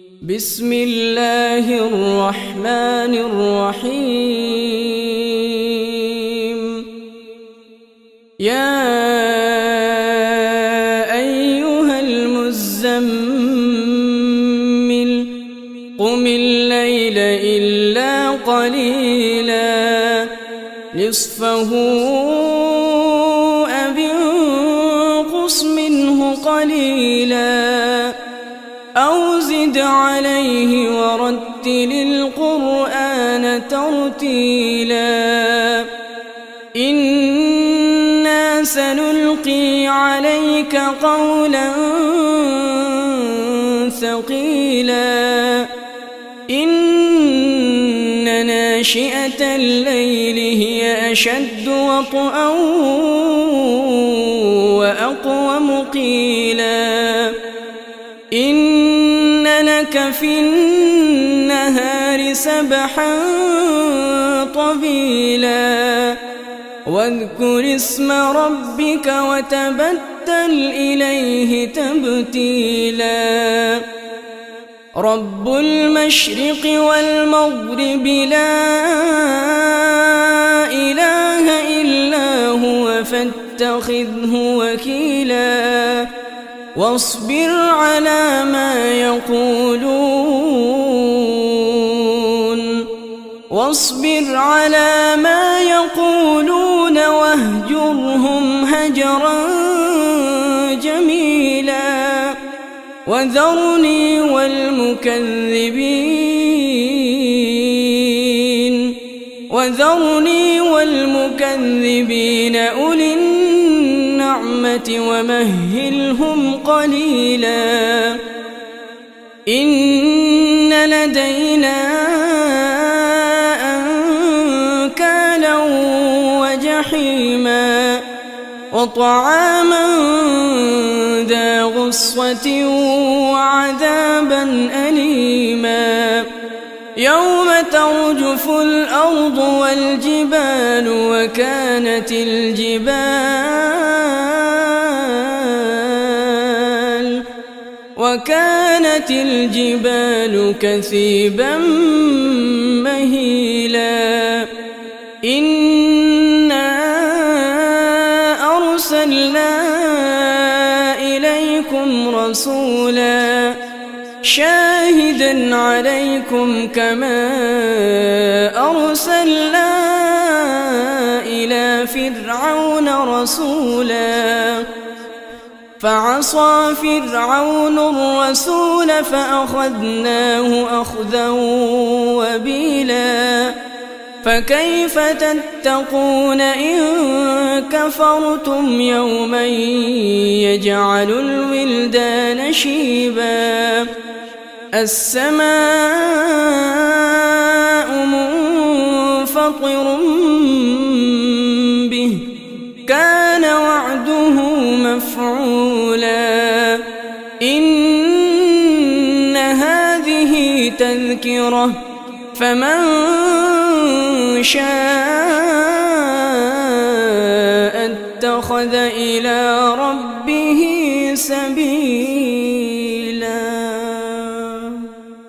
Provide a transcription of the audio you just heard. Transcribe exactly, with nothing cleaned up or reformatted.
بسم الله الرحمن الرحيم. يا أيها المزمل قم الليل إلا قليلا نصفه أو انقص منه قليلا أو زد عليه ورتل القرآن ترتيلا إنا سنلقي عليك قولا ثقيلا إن ناشئة الليل هي أشد وطئا وأقوم قيلا إن لك في النهار سبحا طويلا واذكر اسم ربك وتبتل إليه تبتيلا رب المشرق والمغرب لا إله إلا هو فاتخذه وكيلا واصبر على ما يقولون واصبر على ما يقولون واهجرهم هجرا جميلا وذرني والمكذبين وذرني والمكذبين أولي النعمة ومهلهم قليلا إن لدينا أنكالا وجحيما وطعاما ذا غصة وعذابا أليما يوم ترجف الأرض والجبال وكانت الجبال وكانت الجبال كثيبا مهيلا إنا أرسلنا إليكم رسولا شاهدا عليكم كما أرسلنا إلى فرعون رسولا فعصى فرعون الرسول فأخذناه أخذا وبيلا فكيف تتقون إن كفرتم يوما يجعل الولدان شيبا السماء منفطر به كان وعده مفعولا إن هذه تذكرة فمن شاء اتخذ إلى ربه سبيلا.